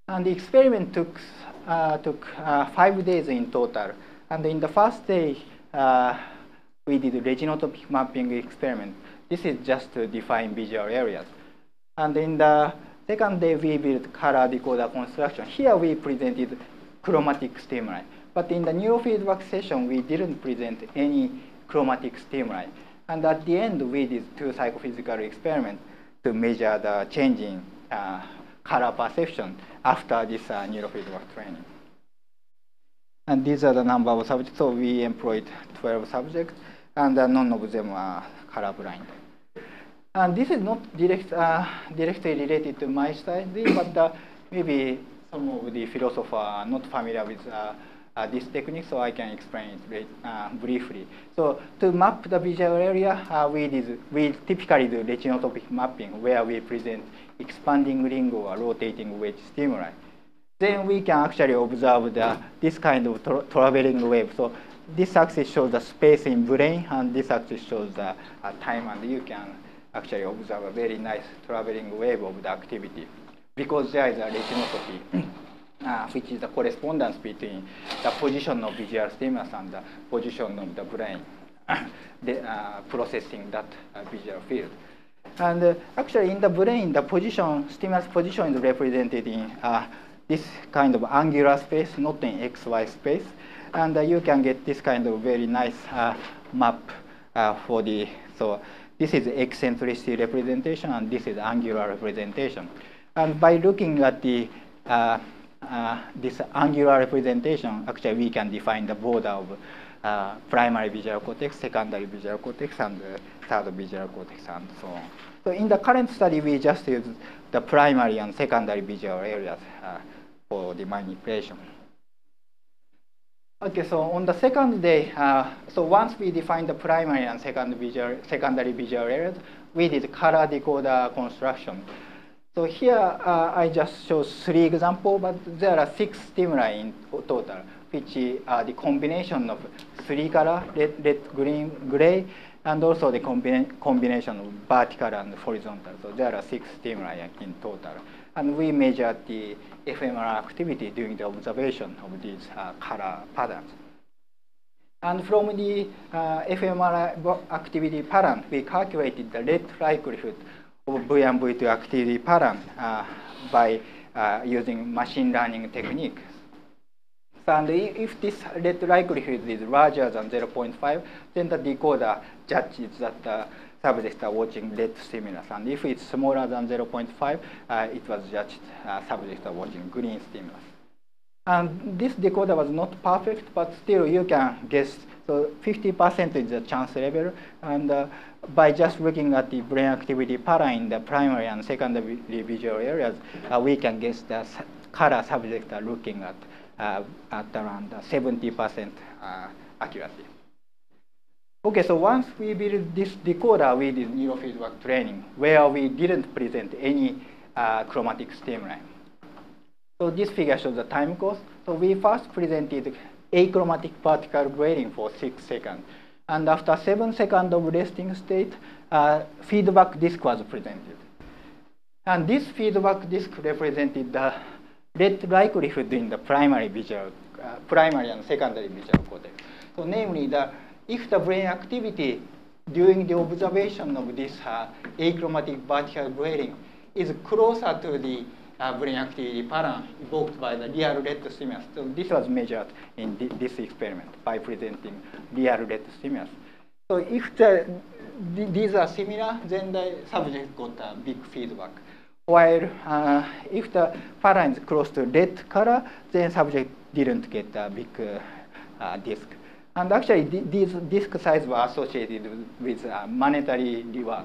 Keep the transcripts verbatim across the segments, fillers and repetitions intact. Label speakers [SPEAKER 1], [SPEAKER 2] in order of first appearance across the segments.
[SPEAKER 1] And the experiment took, uh, took uh, five days in total. And in the first day, uh, we did a regenotopic mapping experiment. This is just to define visual areas. And in the second day, we built color decoder construction. Here we presented chromatic stimuli. But in the neurofeedback session, we didn't present any chromatic stimuli. And at the end, we did two psychophysical experiments to measure the change in uh, color perception after this uh, neurofeedback training. And these are the number of subjects. So we employed twelve subjects, and uh, none of them are colorblind. And this is not direct, uh, directly related to my study, but uh, maybe some of the philosophers are not familiar with uh, uh, this technique, so I can explain it uh, briefly. So to map the visual area, uh, we, did, we typically do regenotopic mapping, where we present expanding ring or rotating wedge stimuli. Then we can actually observe the, this kind of tra traveling wave. So this axis shows the space in brain, and this axis shows the uh, time, and you can actually observe a very nice traveling wave of the activity, because there is a retinopathy, uh, which is the correspondence between the position of visual stimulus and the position of the brain, the, uh, processing that uh, visual field. And uh, actually, in the brain, the position, stimulus position is represented in uh, this kind of angular space, not in X Y space. And uh, you can get this kind of very nice uh, map uh, for the, so this is eccentricity representation, and this is angular representation. And by looking at the uh, uh, this angular representation, actually we can define the border of uh, primary visual cortex, secondary visual cortex, and uh, third visual cortex, and so on. So in the current study, we just use the primary and secondary visual areas uh, for the manipulation. Okay, so on the second day, uh, so once we defined the primary and second visual, secondary visual areas, we did color decoder construction. So here uh, I just show three examples, but there are six stimuli in total, which are the combination of three color, red, red, green, gray, and also the combina combination of vertical and horizontal. So there are six stimuli in total. And we measured the ephemeral activity during the observation of these uh, color patterns. And from the uh, ephemeral activity pattern, we calculated the rate likelihood of V one V two activity pattern uh, by uh, using machine learning techniques. And if this rate likelihood is larger than zero point five, then the decoder judges that the subjects are watching red stimulus. And if it's smaller than zero point five, uh, it was judged uh, subjects are watching green stimulus. And this decoder was not perfect, but still you can guess. So fifty percent is the chance level. And uh, by just looking at the brain activity pattern in the primary and secondary visual areas, uh, we can guess the color subjects are looking at uh, at around seventy percent uh, accuracy. Okay, so once we built this decoder, we did neurofeedback training, where we didn't present any uh, chromatic stimuli. So this figure shows the time course. So we first presented achromatic particle grading for six seconds. And after seven seconds of resting state, uh, feedback disk was presented. And this feedback disk represented the rate likelihood in the primary visual, uh, primary and secondary visual cortex. So namely, the, if the brain activity during the observation of this uh, achromatic vertical grading is closer to the uh, brain activity pattern evoked by the real red stimulus. So this was measured in th this experiment by presenting real red stimulus. So if the, th these are similar, then the subject got a big feedback. While uh, if the pattern is close to red color, then subject didn't get a big uh, uh, disk. And actually, th these disk size were associated with uh, monetary reward.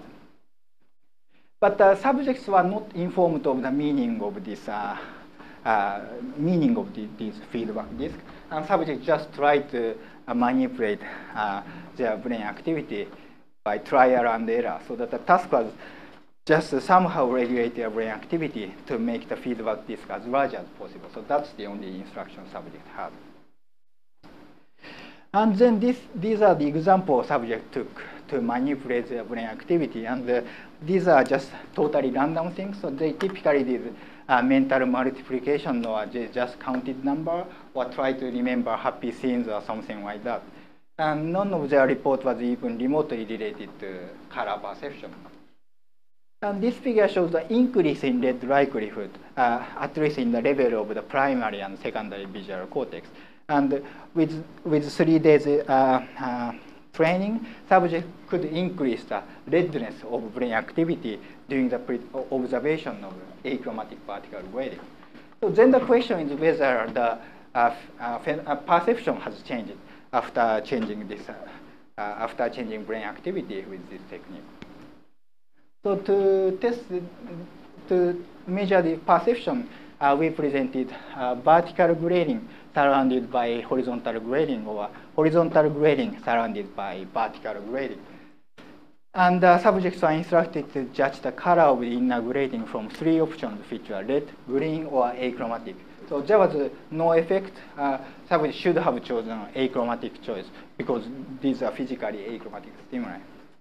[SPEAKER 1] But uh, subjects were not informed of the meaning of this uh, uh, meaning of the, this feedback disk, and subjects just tried to uh, manipulate uh, their brain activity by trial and error. So that the task was just uh, somehow regulate their brain activity to make the feedback disk as large as possible. So that's the only instruction subject had. And then this, these are the example subject took to manipulate the brain activity. And uh, these are just totally random things. So they typically did uh, mental multiplication or just counted number or try to remember happy scenes or something like that. And none of their report was even remotely related to color perception. And this figure shows the increase in red likelihood, uh, at least in the level of the primary and secondary visual cortex. And with, with three days uh, uh, training, subject could increase the redness of brain activity during the observation of achromatic particle grading. So then the question is whether the uh, uh, perception has changed after changing this, uh, uh, after changing brain activity with this technique. So to test, to measure the perception, uh, we presented uh, vertical grading surrounded by horizontal grading or horizontal grading surrounded by vertical grading. And the subjects are instructed to judge the color of the inner grading from three options, which are red, green, or achromatic. So there was uh, no effect. Uh, subjects should have chosen achromatic choice because these are physically achromatic stimuli.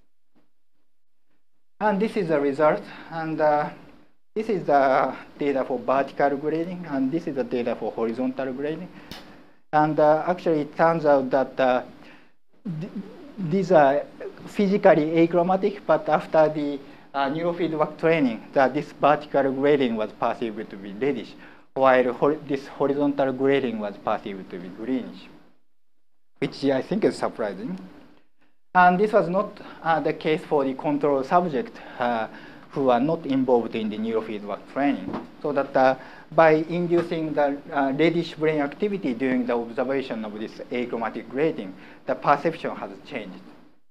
[SPEAKER 1] And this is the result. And uh, this is the data for vertical grading, and this is the data for horizontal grading. And uh, actually, it turns out that uh, th these are physically achromatic, but after the uh, neurofeedback training, that this vertical grading was perceived to be reddish, while hor this horizontal grading was perceived to be greenish, which I think is surprising. And this was not uh, the case for the control subject uh, who are not involved in the neurofeedback training. So that uh, by inducing the uh, reddish brain activity during the observation of this achromatic grading, the perception has changed.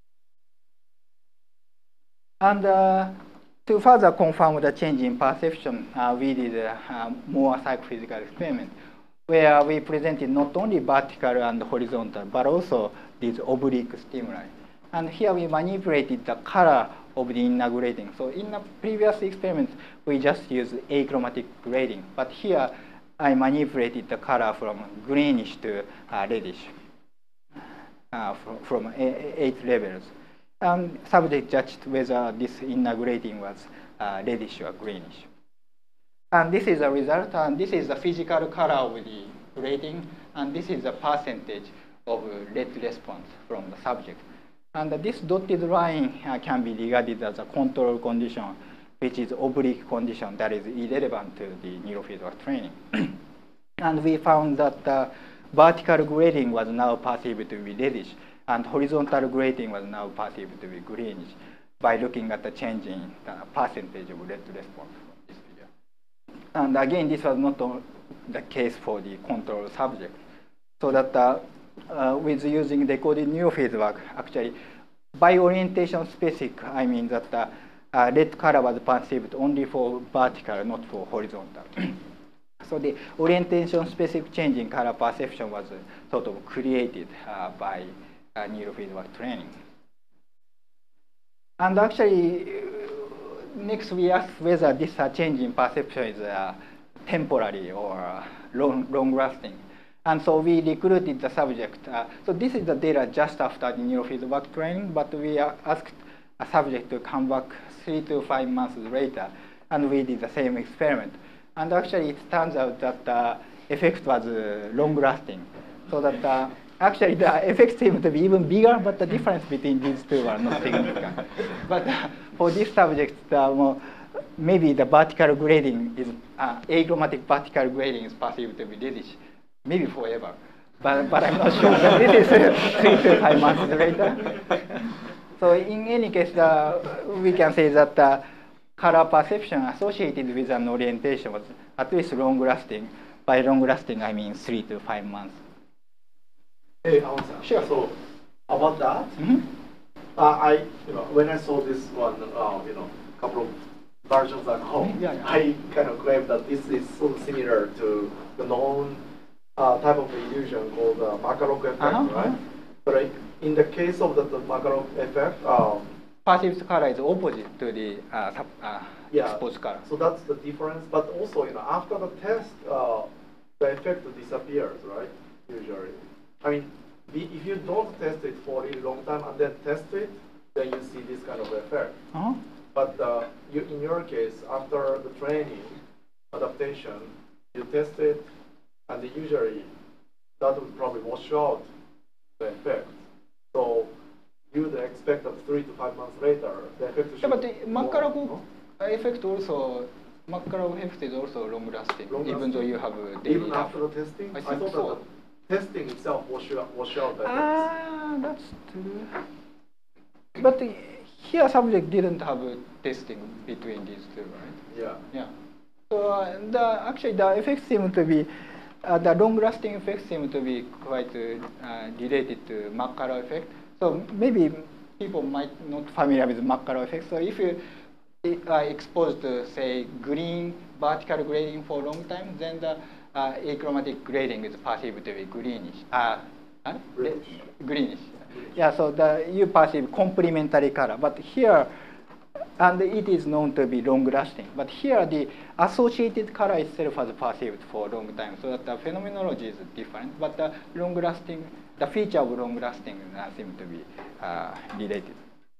[SPEAKER 1] And uh, to further confirm the change in perception, uh, we did uh, uh, more psychophysical experiment where we presented not only vertical and horizontal, but also these oblique stimuli. And here we manipulated the color of the inner grading. So in the previous experiments, we just used achromatic grading. But here, I manipulated the color from greenish to uh, reddish uh, from, from eight levels. And subject judged whether this inner grading was uh, reddish or greenish. And this is the result. And this is the physical color of the grading. And this is the percentage of red response from the subject. And this dotted line uh, can be regarded as a control condition, which is oblique condition that is irrelevant to the neurofeedback training. And we found that uh, vertical grading was now perceived to be reddish, and horizontal grading was now perceived to be greenish by looking at the change in the percentage of red response from this figure. And again, this was not the case for the control subject. So that uh, Uh, with using decoded neurofeedback, actually, by orientation specific, I mean that the uh, red color was perceived only for vertical, not for horizontal. So the orientation specific change in color perception was uh, sort of created uh, by uh, neurofeedback training. And actually, next we asked whether this uh, change in perception is uh, temporary or uh, long, long lasting. And so we recruited the subject. Uh, so this is the data just after the neurofeedback training, but we uh, asked a subject to come back three to five months later, and we did the same experiment. And actually, it turns out that the uh, effect was uh, long-lasting. So that uh, actually the effect seemed to be even bigger, but the difference between these two are not significant. But uh, for this subject, uh, more, maybe the vertical grading is, uh, achromatic vertical grading is perceived to be reddish. Maybe forever, but, but I'm not sure that this is uh, three to five months later. So in any case, uh, we can say that uh, color perception associated with an orientation was at least long-lasting. By long-lasting, I mean three to five months.
[SPEAKER 2] Hey, Alan-san.
[SPEAKER 1] Sure.
[SPEAKER 2] So about that,
[SPEAKER 1] mm-hmm.
[SPEAKER 2] uh, I, you know, when I saw this one, uh, you know, a couple of versions ago,
[SPEAKER 1] yeah, yeah.
[SPEAKER 2] I kind of claimed that this is so similar to the known Uh, type of illusion called the uh, Makarov effect,
[SPEAKER 1] uh-huh,
[SPEAKER 2] right?
[SPEAKER 1] uh-huh.
[SPEAKER 2] But uh, in the case of the, the Makarov effect, um,
[SPEAKER 1] perceived color is opposite to the uh, sub, uh,
[SPEAKER 2] yeah,
[SPEAKER 1] exposed color.
[SPEAKER 2] So that's the difference. But also, you know, after the test, uh, the effect disappears, right? Usually, I mean, the, if you don't test it for a really long time and then test it, then you see this kind of effect.
[SPEAKER 1] Uh-huh.
[SPEAKER 2] But uh, you, in your case, after the training, adaptation, you test it, and usually that would probably wash out the effect. So you would expect that three to five months later, the effect should.
[SPEAKER 1] Yeah, but the Makarov
[SPEAKER 2] no?
[SPEAKER 1] effect also, Makarov effect is also long lasting,
[SPEAKER 2] Long
[SPEAKER 1] even
[SPEAKER 2] lasting?
[SPEAKER 1] though you have a daily
[SPEAKER 2] Even
[SPEAKER 1] tap.
[SPEAKER 2] after the testing?
[SPEAKER 1] I
[SPEAKER 2] I,
[SPEAKER 1] think
[SPEAKER 2] thought
[SPEAKER 1] so.
[SPEAKER 2] that the testing itself wash out, wash out the effects.
[SPEAKER 1] Ah, that's true. But the, here subject didn't have a testing between these two, right?
[SPEAKER 2] Yeah.
[SPEAKER 1] Yeah. So uh, the actually the effects seem to be uh, the long-lasting effects seem to be quite uh, related to Makarov effect. So maybe people might not familiar with Makarov effect. So if you are exposed to say green vertical grading for a long time, then the uh, achromatic grading is perceived to be greenish. Uh, uh,
[SPEAKER 2] Greenish.
[SPEAKER 1] Greenish. Yeah. So the you perceive complementary color, but here. And it is known to be long-lasting. But here, the associated color itself was perceived for a long time, so that the phenomenology is different. But the long-lasting, the feature of long-lasting uh, seem to be uh, related.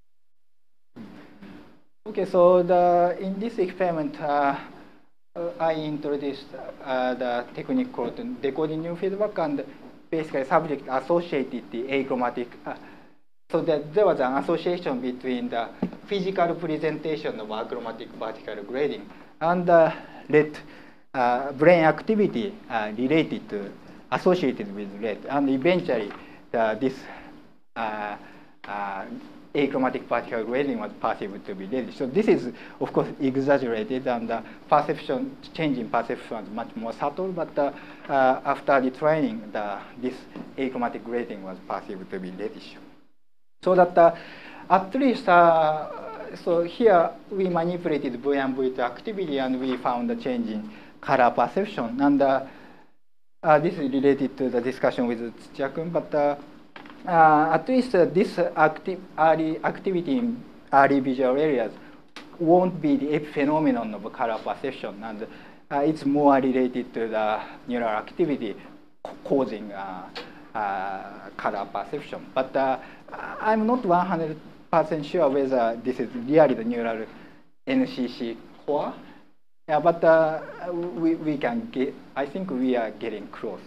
[SPEAKER 1] Okay, so the in this experiment, uh, uh, I introduced uh, the technique called decoding new feedback, and basically subject associated the achromatic. Uh, So that there was an association between the physical presentation of achromatic vertical grading and the red uh, brain activity uh, related to associated with red, and eventually the, this uh, uh, achromatic vertical grading was perceived to be reddish. So this is of course exaggerated, and the perception change in perception was much more subtle. But uh, uh, after the training, the this achromatic grading was perceived to be reddish. So that uh, at least, uh, so here we manipulated V and V two activity, and we found a change in color perception. And uh, uh, this is related to the discussion with Tsuchiya-kun, but uh, uh, at least uh, this acti early activity in early visual areas won't be the epiphenomenon of color perception, and uh, it's more related to the neural activity causing uh, uh, color perception. But uh, I'm not one hundred percent sure whether this is really the neural N C C core. Yeah, but uh, we, we can get, I think we are getting close.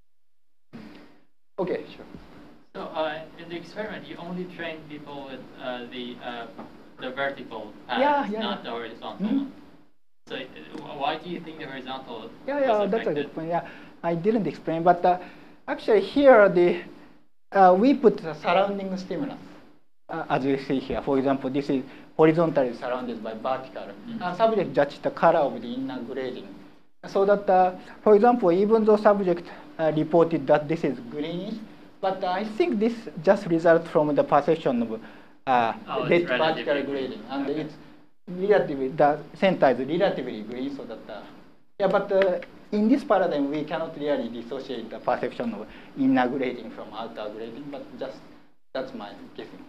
[SPEAKER 1] Okay, sure.
[SPEAKER 3] So uh, in the experiment, you only train people with uh, the uh, the vertical path,
[SPEAKER 1] yeah, yeah,
[SPEAKER 3] not
[SPEAKER 1] yeah.
[SPEAKER 3] the horizontal
[SPEAKER 1] Mm-hmm.
[SPEAKER 3] one. So uh, why do you think the horizontal
[SPEAKER 1] Yeah, yeah,
[SPEAKER 3] was
[SPEAKER 1] that's a
[SPEAKER 3] affected?
[SPEAKER 1] good point. Yeah, I didn't explain, but uh, actually here the uh, we put the surrounding stimulus, uh, as you see here. For example, this is horizontally surrounded by vertical. Mm-hmm. And subject judged the color of the inner grading, so that, uh, for example, even though subject uh, reported that this is greenish, but uh, I think this just results from the perception of uh,
[SPEAKER 3] oh,
[SPEAKER 1] red vertical grading, and
[SPEAKER 3] okay.
[SPEAKER 1] it's relatively the center is relatively green, so that uh, yeah, but uh, in this paradigm we cannot really dissociate the perception of inner grading from outer grading, but just that's my guessing.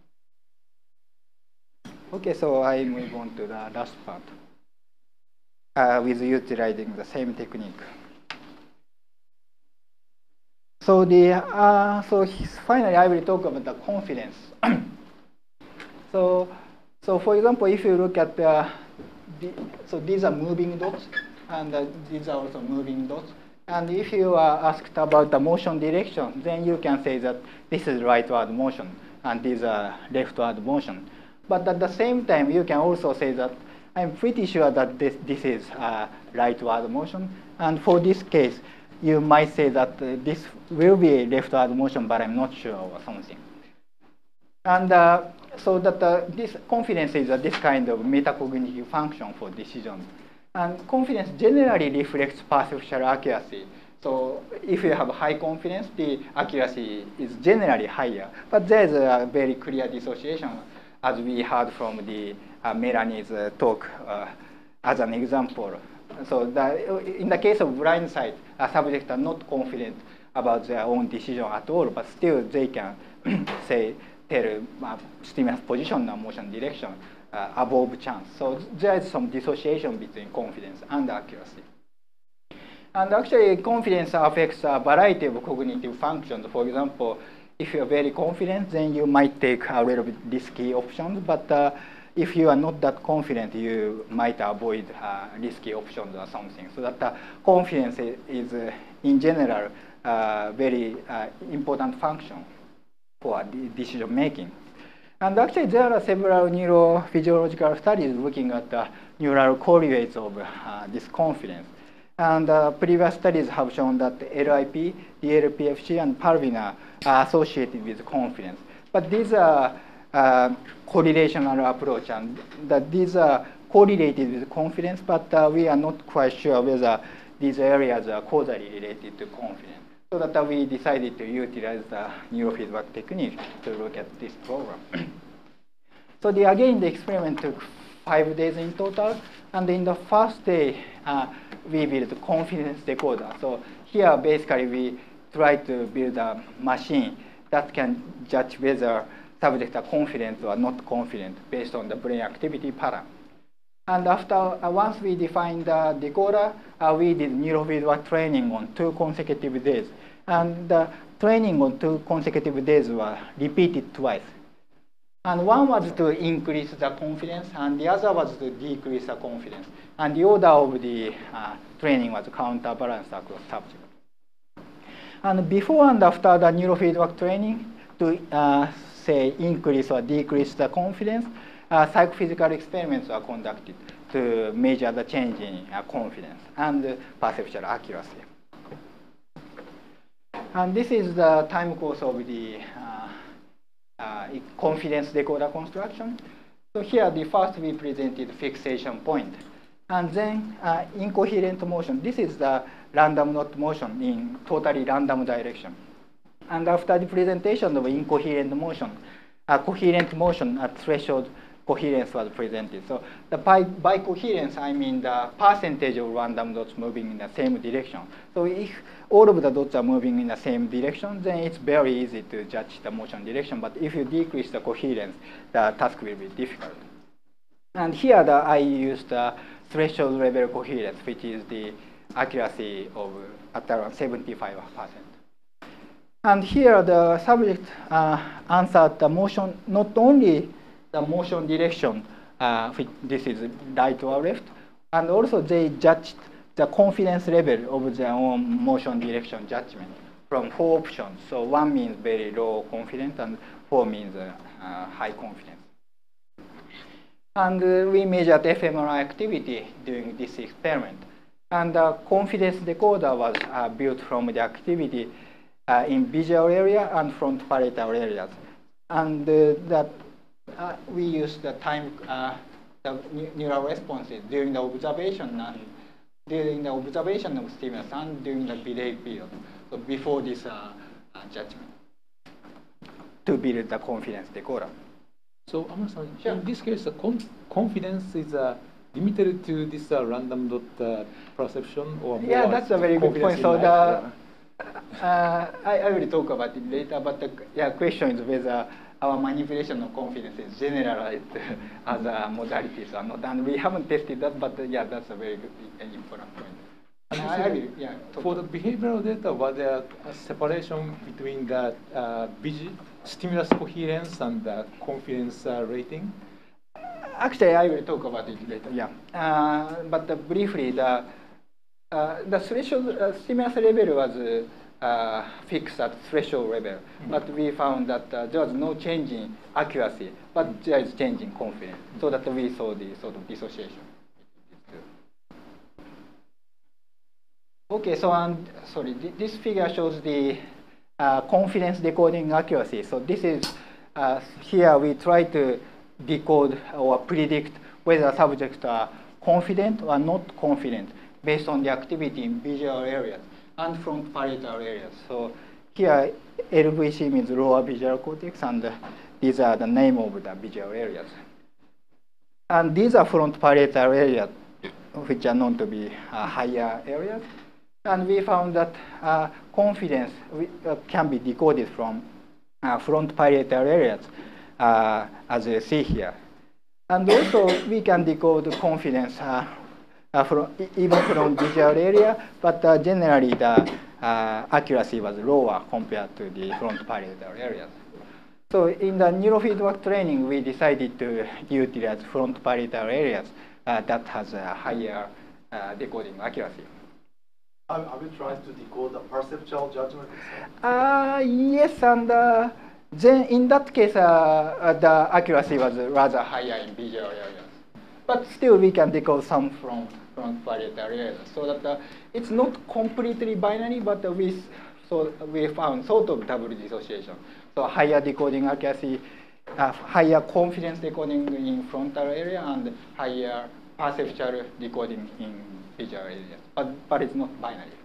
[SPEAKER 1] Okay, so I move on to the last part uh, with utilizing the same technique. So the uh, so finally I will talk about the confidence. so so for example, if you look at the, the so these are moving dots, and uh, these are also moving dots. And if you are asked about the motion direction, then you can say that this is rightward motion and these are leftward motion. But at the same time, you can also say that I'm pretty sure that this this is uh, rightward motion, and for this case, you might say that uh, this will be a leftward motion, but I'm not sure or something. And uh, so that uh, this confidence is uh, this kind of metacognitive function for decisions. And confidence generally reflects perceptual accuracy. So if you have high confidence, the accuracy is generally higher. But there's a very clear dissociation, as we heard from the uh, Melanie's uh, talk uh, as an example. So the, in the case of blind sight, a subject are not confident about their own decision at all, but still they can say tell uh, stimulus position and motion direction uh, above chance. So there is some dissociation between confidence and accuracy. And actually, confidence affects a variety of cognitive functions. For example, if you're very confident, then you might take a little bit risky options. But uh, if you are not that confident, you might avoid uh, risky options or something. So that uh, confidence is, uh, in general, uh, very uh, important function for decision making. And actually, there are several neurophysiological studies looking at the neural correlates of uh, this confidence. And uh, previous studies have shown that L I P, D L P F C, and Parvina are associated with confidence. But these are uh, correlational approach, and that these are correlated with confidence, but uh, we are not quite sure whether these areas are causally related to confidence. So that uh, we decided to utilize the neurofeedback technique to look at this program. So the, again, the experiment took five days in total, and in the first day, uh, we built a confidence decoder. So here, basically, we try to build a machine that can judge whether subjects are confident or not confident based on the brain activity pattern. And after, uh, once we defined the decoder, uh, we did neurofeedback training on two consecutive days. And the training on two consecutive days were repeated twice. And one was to increase the confidence, and the other was to decrease the confidence. And the order of the uh, training was counterbalanced across subjects. And before and after the neurofeedback training, to uh, say increase or decrease the confidence, uh, psychophysical experiments were conducted to measure the change in uh, confidence and uh, perceptual accuracy. And this is the time course of the uh, uh, confidence decoder construction. So here, the first we presented fixation point. And then uh, incoherent motion. This is the random knot motion in totally random direction. And after the presentation of incoherent motion, uh, coherent motion at threshold coherence was presented. So the by, by coherence, I mean the percentage of random dots moving in the same direction. So if all of the dots are moving in the same direction, then it's very easy to judge the motion direction. But if you decrease the coherence, the task will be difficult. And here the, I used the threshold level coherence, which is the accuracy of at around seventy-five percent. And here the subject uh, answered the motion, not only the motion direction, uh, which this is right or left, and also they judged the confidence level of their own motion direction judgment from four options. So one means very low confidence, and four means uh, uh, high confidence. And uh, we measured fMRI activity during this experiment. And the confidence decoder was uh, built from the activity uh, in visual area and front parietal areas. And uh, that uh, we used the time, uh, the neural responses during the observation and during the observation of stimulus and during the delay period. So before this uh, uh, judgment, to build the confidence decoder.
[SPEAKER 4] So, Amara-san,
[SPEAKER 1] sure.
[SPEAKER 4] In this case, the con confidence is uh, limited to this uh, random dot uh, perception, or more
[SPEAKER 1] yeah, that's a very good point. So the,
[SPEAKER 4] yeah.
[SPEAKER 1] uh, I, I will talk about it later, but the yeah, question is whether our manipulation of confidence is generalized as a modalities or not. And we haven't tested that, but uh, yeah, that's a very good and important point.
[SPEAKER 4] And
[SPEAKER 1] I, I will, yeah,
[SPEAKER 4] for the behavioral data, was there a separation between the uh, stimulus coherence and the confidence uh, rating?
[SPEAKER 1] Actually, I will talk about it later. Yeah, uh, but uh, briefly, the uh, the threshold uh, stimulus level was uh, uh, fixed at threshold level, mm-hmm. but we found that uh, there was no change in accuracy, but mm-hmm. there is change in confidence, mm-hmm. so that we saw the sort of dissociation. Okay, so um, sorry, th this figure shows the uh, confidence decoding accuracy. So this is uh, here we try to decode or predict whether subjects are confident or not confident based on the activity in visual areas and front parietal areas. So here L V C means lower visual cortex, and uh, these are the name of the visual areas. And these are front parietal areas, which are known to be uh, higher areas. And we found that uh, confidence we, uh, can be decoded from uh, front parietal areas, uh, as you see here. And also, we can decode confidence uh, uh, from, even from visual area, but uh, generally the uh, accuracy was lower compared to the front parietal areas. So in the neurofeedback training, we decided to utilize front parietal areas uh, that has a higher uh, decoding accuracy.
[SPEAKER 2] Have, have you tried to decode the perceptual judgment itself?
[SPEAKER 1] Uh, yes, and uh, then in that case, uh, uh, the accuracy was rather higher in visual areas. But still, we can decode some from front parietal areas, so that uh, it's not completely binary, but uh, we so we found sort of double dissociation. So higher decoding accuracy, uh, higher confidence decoding in frontal area, and higher perceptual decoding in visual areas. But but it's not binary.